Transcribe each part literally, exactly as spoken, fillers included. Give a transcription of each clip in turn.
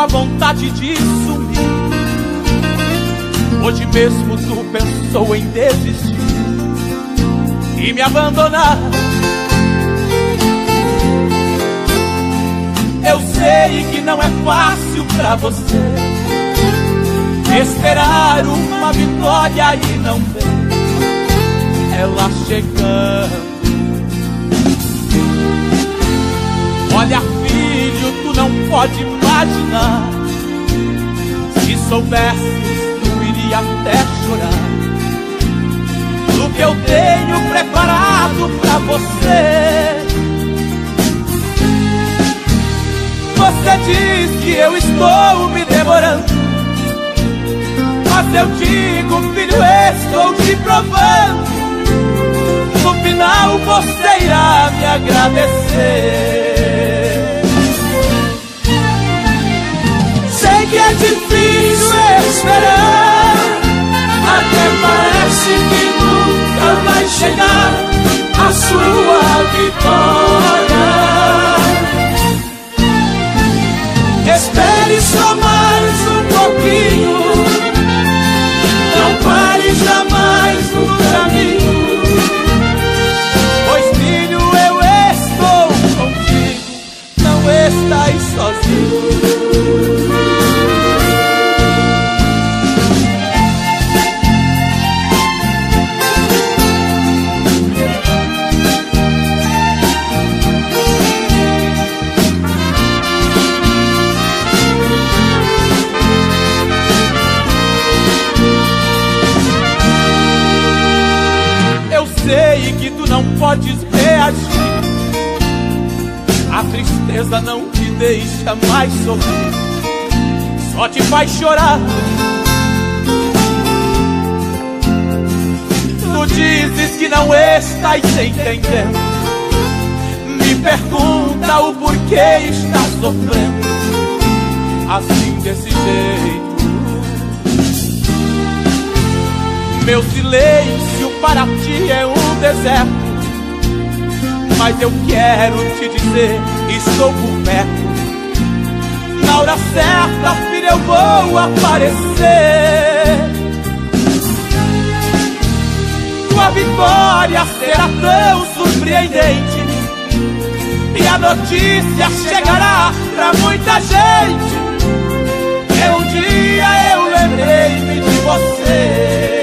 a vontade de sumir. Hoje mesmo tu pensou em desistir e me abandonar. Eu sei que não é fácil pra você esperar uma vitória e não ver ela chegando. Olha, filho, tu não pode imaginar. Se soubesses, tu iria até chorar do que eu tenho preparado pra você. Você diz que eu estou me demorando, mas eu digo, filho, estou te provando. No final você irá me agradecer. Sei que é difícil esperar, até parece que nunca vai chegar a sua vitória. Espere só mais um pouquinho, não pare jamais no caminho, pois filho, eu estou contigo, não estás sozinho. Sei que tu não podes reagir, a tristeza não te deixa mais sorrir, só te faz chorar. Tu dizes que não estás entendendo, me pergunta o porquê estás sofrendo assim desse jeito. Meu silêncio para ti é um deserto, mas eu quero te dizer, estou por perto. Na hora certa, filho, eu vou aparecer. Tua vitória será tão surpreendente, e a notícia chegará pra muita gente. E um dia eu lembrei-me de você.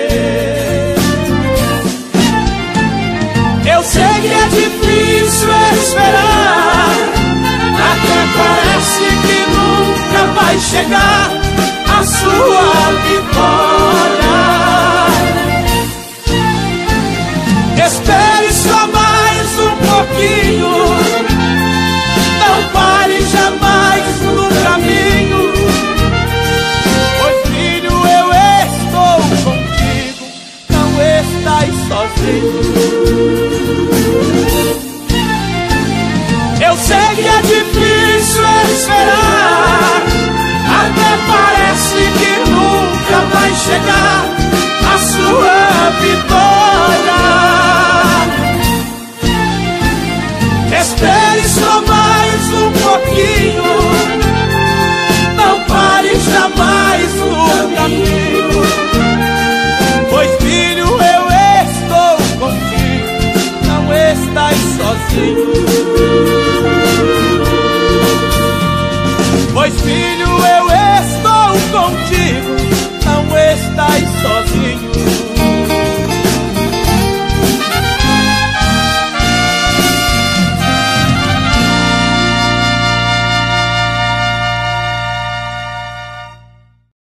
Eu sei que é difícil esperar, até parece que nunca vai chegar a sua vitória. Espere só mais um pouquinho, não pare jamais no caminho, pois filho, eu estou contigo, não estás sozinho. Eu sei que é difícil esperar, até parece que nunca vai chegar a sua vitória. Espere só mais um pouquinho, não pare jamais no caminho, pois filho, eu estou contigo, não estás sozinho. Pois filho,